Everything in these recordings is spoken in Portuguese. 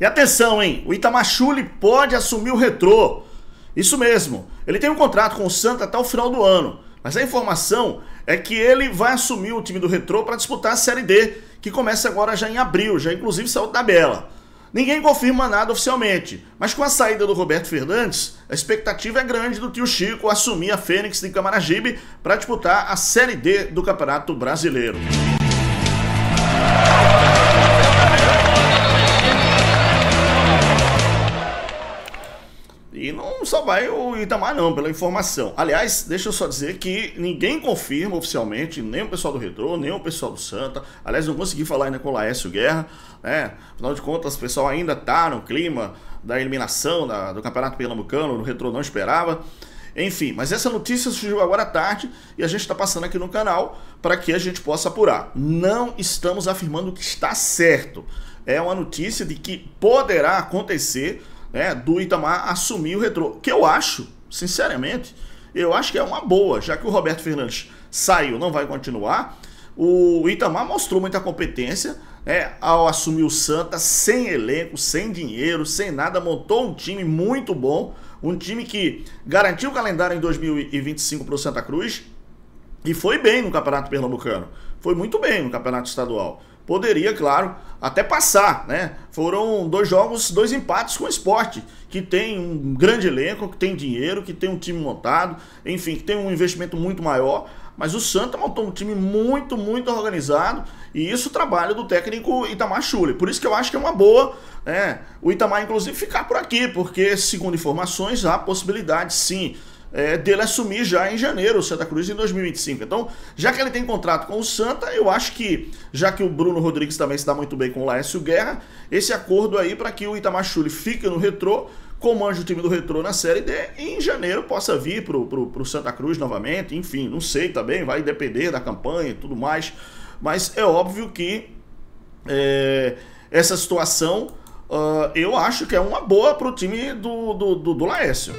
E atenção, hein? O Itamar Schulli pode assumir o Retrô. Isso mesmo. Ele tem um contrato com o Santa até o final do ano. Mas a informação é que ele vai assumir o time do Retrô para disputar a Série D, que começa agora já em abril, já inclusive saiu da tabela. Ninguém confirma nada oficialmente, mas com a saída do Roberto Fernandes, a expectativa é grande do tio Chico assumir a Fênix de Camaragibe para disputar a Série D do Campeonato Brasileiro. E não só vai o Itamar não, pela informação. Aliás, deixa eu só dizer que ninguém confirma oficialmente, nem o pessoal do Retrô, nem o pessoal do Santa. Aliás, não consegui falar ainda com o Laércio Guerra, né? Afinal de contas, o pessoal ainda tá no clima da eliminação do Campeonato Pernambucano, o Retrô não esperava. Enfim, mas essa notícia surgiu agora à tarde e a gente está passando aqui no canal para que a gente possa apurar. Não estamos afirmando que está certo. É uma notícia de que poderá acontecer, né, do Itamar assumir o Retrô, que eu acho, sinceramente, eu acho que é uma boa, já que o Roberto Fernandes saiu, não vai continuar. O Itamar mostrou muita competência, né, ao assumir o Santa sem elenco, sem dinheiro, sem nada, montou um time muito bom, um time que garantiu o calendário em 2025 para o Santa Cruz e foi bem no Campeonato Pernambucano, foi muito bem no Campeonato Estadual. Poderia, claro, até passar, né? Foram 2 jogos, 2 empates com o Sport, que tem um grande elenco, que tem dinheiro, que tem um time montado, enfim, que tem um investimento muito maior. Mas o Santa montou um time muito, muito organizado, e isso é o trabalho do técnico Itamar Schulli. Por isso que eu acho que é uma boa, né, o Itamar, inclusive, ficar por aqui, porque, segundo informações, há possibilidade, sim, dele assumir já em janeiro o Santa Cruz em 2025. Então, já que ele tem contrato com o Santa, eu acho que, já que o Bruno Rodrigues também se dá muito bem com o Laércio Guerra, esse acordo aí para que o Itamar Schulli fique no Retrô, comande o time do Retrô na Série D e em janeiro possa vir pro Santa Cruz novamente. Enfim, não sei também, vai depender da campanha e tudo mais, mas é óbvio que essa situação eu acho que é uma boa pro time do Laércio.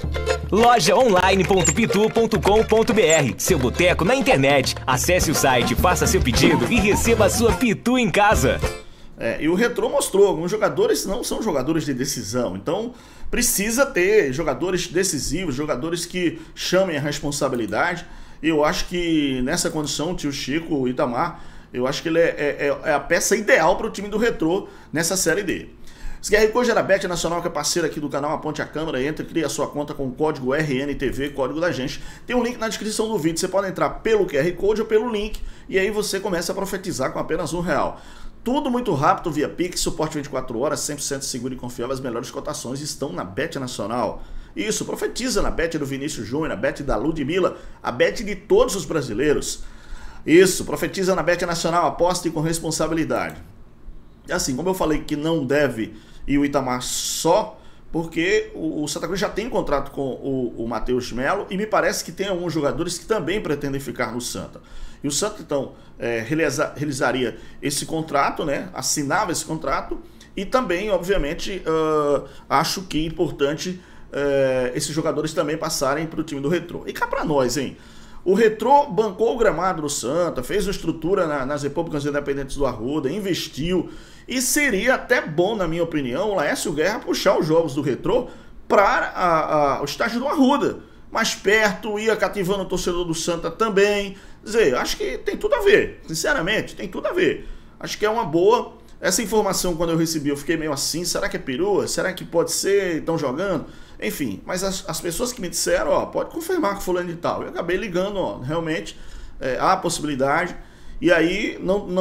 Lojaonline.pitu.com.br, seu boteco na internet. Acesse o site, faça seu pedido e receba a sua Pitu em casa. E o Retrô mostrou, alguns jogadores não são jogadores de decisão, então precisa ter jogadores decisivos, jogadores que chamem a responsabilidade. E eu acho que nessa condição o tio Chico, o Itamar, eu acho que ele é a peça ideal para o time do Retrô nessa Série D. Se QR Code era Bet Nacional, que é parceira aqui do canal, aponte a câmera, entra e cria a sua conta com o código RNTV, código da gente. Tem um link na descrição do vídeo, você pode entrar pelo QR Code ou pelo link, e aí você começa a profetizar com apenas R$1. Tudo muito rápido via Pix, suporte 24 horas, 100% seguro e confiável, as melhores cotações estão na Bet Nacional. Isso, profetiza na Bet do Vinícius Júnior, na Bet da Ludmilla, a Bet de todos os brasileiros. Isso, profetiza na Bet Nacional, aposte com responsabilidade. Assim, como eu falei que não deve ir o Itamar só, porque o Santa Cruz já tem contrato com o Matheus Melo e me parece que tem alguns jogadores que também pretendem ficar no Santa. E o Santa, então, realizaria esse contrato, né? Assinava esse contrato e também, obviamente, acho que é importante esses jogadores também passarem para o time do Retrô. E cá para nós, hein? O Retrô bancou o gramado do Santa, fez uma estrutura nas Repúblicas Independentes do Arruda, investiu. E seria até bom, na minha opinião, o Laércio Guerra puxar os jogos do Retrô para o estádio do Arruda. Mais perto, ia cativando o torcedor do Santa também. Quer dizer, acho que tem tudo a ver, sinceramente, tem tudo a ver. Acho que é uma boa. Essa informação, quando eu recebi, eu fiquei meio assim, será que é perua? Será que pode ser? Estão jogando? Enfim, mas as pessoas que me disseram, ó, pode confirmar com fulano e tal. Eu acabei ligando, ó, realmente, há a possibilidade. E aí,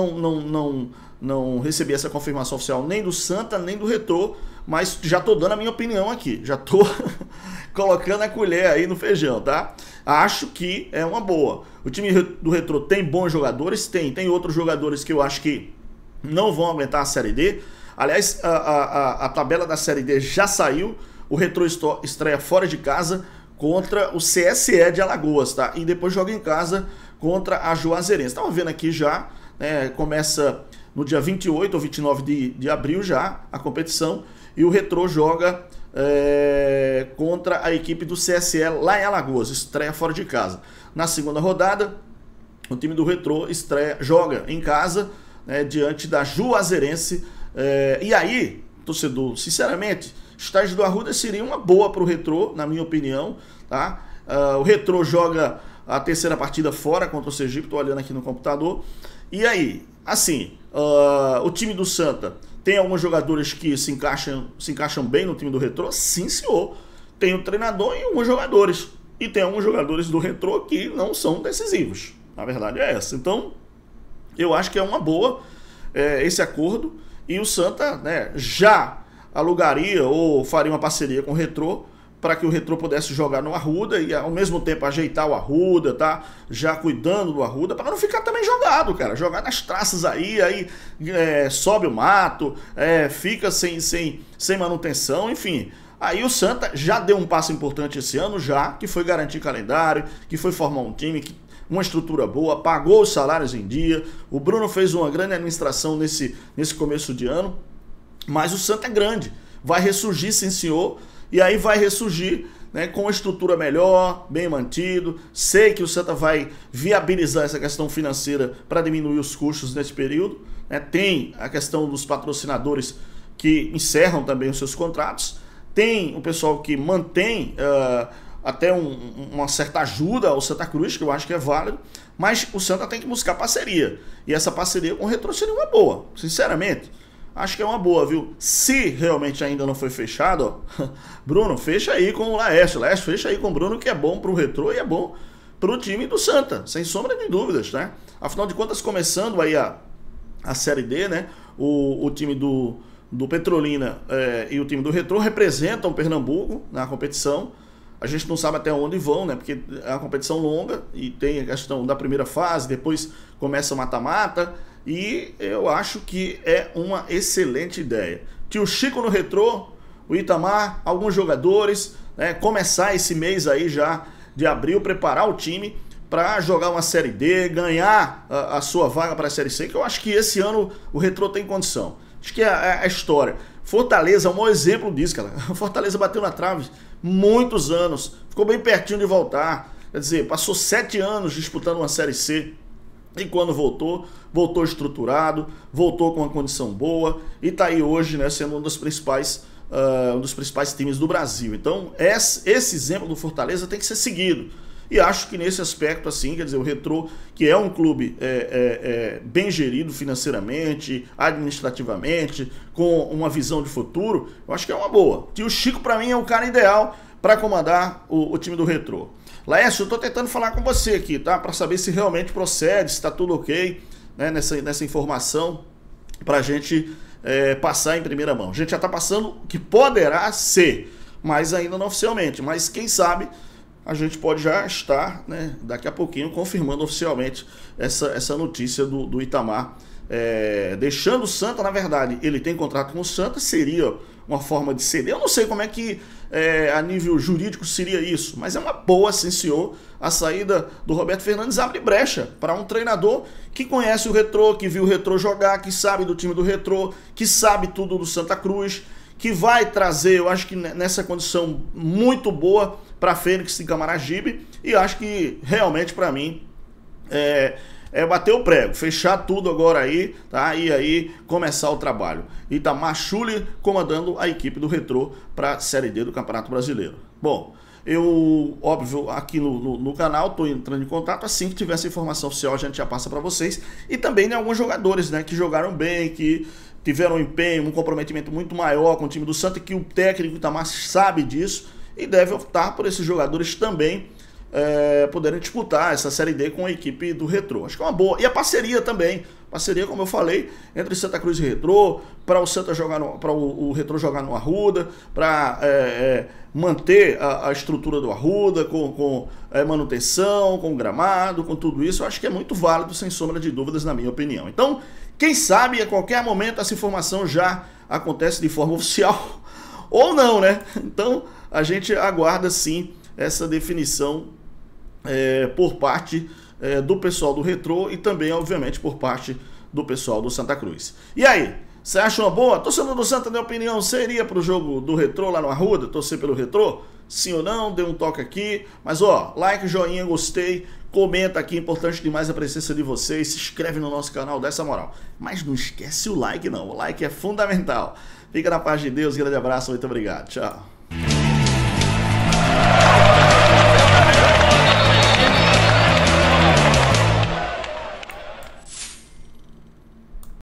não recebi essa confirmação oficial nem do Santa, nem do Retrô, mas já tô dando a minha opinião aqui. Já tô colocando a colher aí no feijão, tá? Acho que é uma boa. O time do Retrô tem bons jogadores? Tem outros jogadores que eu acho que não vão aguentar a Série D. Aliás, a tabela da Série D já saiu. O Retrô estreia fora de casa contra o CSE de Alagoas, tá? E depois joga em casa contra a Juazeirense. Estava vendo aqui já, né? Começa no dia 28 ou 29 de abril já a competição. E o Retrô joga contra a equipe do CSE lá em Alagoas. Estreia fora de casa. Na segunda rodada, o time do Retrô joga em casa, né, diante da Juazeirense. E aí, torcedor, sinceramente, estádio do Arruda seria uma boa para o Retrô, na minha opinião, tá? O Retrô joga a terceira partida fora contra o Sergipe, estou olhando aqui no computador. E aí, assim, o time do Santa tem alguns jogadores que se encaixam bem no time do Retrô? Sim, senhor. Tem o treinador e alguns jogadores. E tem alguns jogadores do Retrô que não são decisivos. A verdade é essa. Então, eu acho que é uma boa esse acordo. E o Santa, né, já alugaria ou faria uma parceria com o Retrô para que o Retrô pudesse jogar no Arruda e ao mesmo tempo ajeitar o Arruda, tá? Já cuidando do Arruda, para não ficar também jogado, cara. Jogar nas traças aí sobe o mato, fica sem manutenção, enfim. Aí o Santa já deu um passo importante esse ano, que foi garantir calendário, que foi formar um time, uma estrutura boa, pagou os salários em dia. O Bruno fez uma grande administração nesse começo de ano, mas o Santa é grande. Vai ressurgir, sim senhor, e aí vai ressurgir, né, com uma estrutura melhor, bem mantido. Sei que o Santa vai viabilizar essa questão financeira para diminuir os custos nesse período, né? Tem a questão dos patrocinadores que encerram também os seus contratos. Tem o pessoal que mantém até uma certa ajuda ao Santa Cruz, que eu acho que é válido, mas o Santa tem que buscar parceria. E essa parceria com o Retrô seria uma boa, sinceramente. Acho que é uma boa, viu? Se realmente ainda não foi fechado, ó, Bruno, fecha aí com o Laércio. Laércio, fecha aí com o Bruno, que é bom pro Retrô e é bom pro time do Santa, sem sombra de dúvidas, né? Afinal de contas, começando aí a Série D, né? O time do Petrolina e o time do Retrô representam Pernambuco na competição. A gente não sabe até onde vão, né? Porque é uma competição longa e tem a questão da primeira fase, depois começa o mata-mata. E eu acho que é uma excelente ideia. Tio Chico no Retrô, o Itamar, alguns jogadores, né? Começar esse mês aí já de abril, preparar o time para jogar uma Série D, ganhar a sua vaga para a Série C, que eu acho que esse ano o Retrô tem condição. Acho que é a história. Fortaleza é um bom exemplo disso, cara. Fortaleza bateu na trave muitos anos, ficou bem pertinho de voltar. Quer dizer, passou 7 anos disputando uma Série C. E quando voltou estruturado, voltou com uma condição boa e tá aí hoje, né, sendo um dos principais times do Brasil. Então, esse exemplo do Fortaleza tem que ser seguido. E acho que nesse aspecto, assim, quer dizer, o Retrô, que é um clube bem gerido financeiramente, administrativamente, com uma visão de futuro, eu acho que é uma boa. E o Chico, para mim, é o cara ideal para comandar o time do Retrô. Laércio, eu tô tentando falar com você aqui, tá? Para saber se realmente procede, se tá tudo ok, né, nessa informação, pra gente passar em primeira mão. A gente já tá passando que poderá ser, mas ainda não oficialmente. Mas quem sabe a gente pode já estar, né, daqui a pouquinho confirmando oficialmente essa notícia do Itamar. Deixando o Santa, na verdade, ele tem contrato com o Santa, seria uma forma de ceder. Eu não sei como é que a nível jurídico seria isso, mas é uma boa, sim senhor. A saída do Roberto Fernandes abre brecha para um treinador que conhece o Retrô, que viu o Retrô jogar, que sabe do time do Retrô, que sabe tudo do Santa Cruz, que vai trazer, eu acho que nessa condição muito boa para Fênix e Camaragibe, e acho que realmente para mim bater o prego, fechar tudo agora aí, tá? E aí começar o trabalho. Itamar Schulli comandando a equipe do Retrô para a Série D do Campeonato Brasileiro. Bom, eu, óbvio, aqui no canal estou entrando em contato, assim que tiver essa informação oficial a gente já passa para vocês. E também tem alguns jogadores, né, que jogaram bem, que tiveram um empenho, um comprometimento muito maior com o time do Santa, que o técnico Itamar sabe disso e deve optar por esses jogadores também poderem disputar essa Série D com a equipe do Retrô. Acho que é uma boa. E a parceria também. Parceria, como eu falei, entre Santa Cruz e Retrô, para o Santa jogar para o Retrô jogar no Arruda, para manter a estrutura do Arruda, com manutenção, com gramado, com tudo isso. Eu acho que é muito válido, sem sombra de dúvidas, na minha opinião. Então, quem sabe a qualquer momento essa informação já acontece de forma oficial ou não, né? Então, a gente aguarda sim essa definição por parte do pessoal do Retrô e também, obviamente, por parte do pessoal do Santa Cruz. E aí, você acha uma boa? Torcedor do Santa, na opinião, seria para o jogo do Retrô lá no Arruda, torcer pelo Retrô? Sim ou não? Dê um toque aqui. Mas ó, like, joinha, gostei, comenta aqui, importante demais a presença de vocês, se inscreve no nosso canal, dá essa moral. Mas não esquece o like não, o like é fundamental. Fica na paz de Deus, grande abraço, muito obrigado. Tchau.